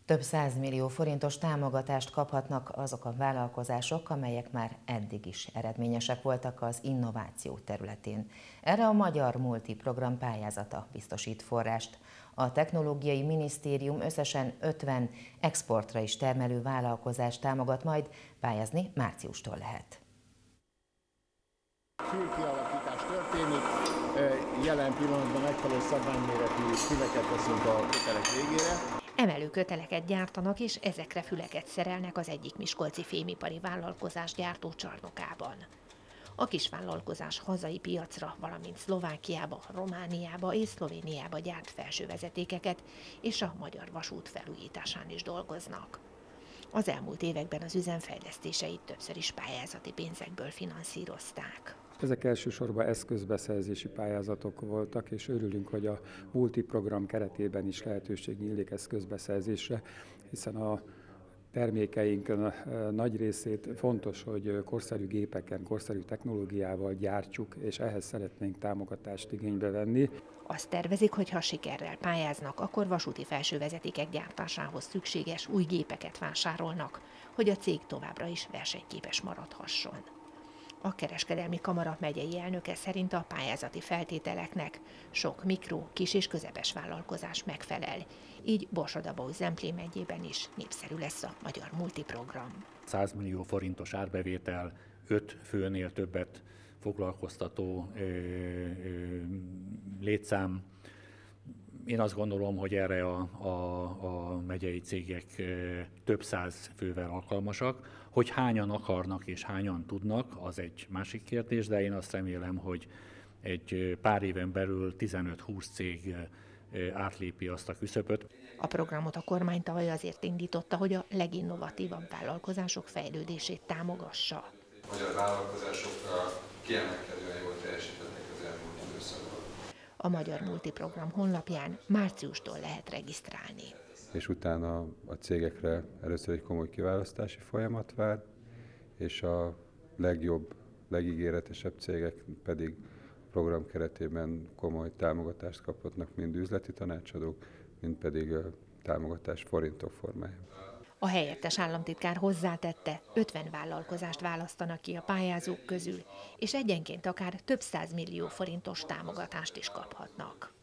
Több 100 millió forintos támogatást kaphatnak azok a vállalkozások, amelyek már eddig is eredményesek voltak az innováció területén. Erre a Magyar Multi Program pályázata biztosít forrást. A Technológiai Minisztérium összesen 50 exportra is termelő vállalkozást támogat, majd pályázni márciustól lehet. Fülkialakítás történik, jelen pillanatban megfelelő szabványméretű füleket veszünk a kötelek végére. Emelőköteleket gyártanak, és ezekre füleket szerelnek az egyik miskolci fémipari vállalkozás gyártócsarnokában. A kisvállalkozás hazai piacra, valamint Szlovákiába, Romániába és Szlovéniába gyárt felsővezetékeket, és a Magyar Vasút felújításán is dolgoznak. Az elmúlt években az üzem fejlesztéseit többször is pályázati pénzekből finanszírozták. Ezek elsősorban eszközbeszerzési pályázatok voltak, és örülünk, hogy a multiprogram keretében is lehetőség nyílik eszközbeszerzésre, hiszen a termékeink nagy részét fontos, hogy korszerű gépeken, korszerű technológiával gyártsuk, és ehhez szeretnénk támogatást igénybe venni. Azt tervezik, hogy ha sikerrel pályáznak, akkor vasúti felsővezetékek gyártásához szükséges új gépeket vásárolnak, hogy a cég továbbra is versenyképes maradhasson. A Kereskedelmi Kamara megyei elnöke szerint a pályázati feltételeknek sok mikro, kis és közepes vállalkozás megfelel. Így Borsod-Abaúj-Zemplén megyében is népszerű lesz a Magyar Multiprogram. 100 millió forintos árbevétel, 5 főnél többet foglalkoztató létszám. Én azt gondolom, hogy erre a megyei cégek több száz fővel alkalmasak. Hogy hányan akarnak és hányan tudnak, az egy másik kérdés, de én azt remélem, hogy egy pár éven belül 15-20 cég átlépi azt a küszöböt. A programot a kormány tavaly azért indította, hogy a leginnovatívabb vállalkozások fejlődését támogassa. A magyar vállalkozások kiemelkedően jól teljesítettek az elmúlt időszakban. A Magyar Multiprogram honlapján márciustól lehet regisztrálni. És utána a cégekre először egy komoly kiválasztási folyamat vár, és a legjobb, legígéretesebb cégek pedig program keretében komoly támogatást kaphatnak, mind üzleti tanácsadók, mind pedig támogatás forintok formájában. A helyettes államtitkár hozzátette, 50 vállalkozást választanak ki a pályázók közül, és egyenként akár több 100 millió forintos támogatást is kaphatnak.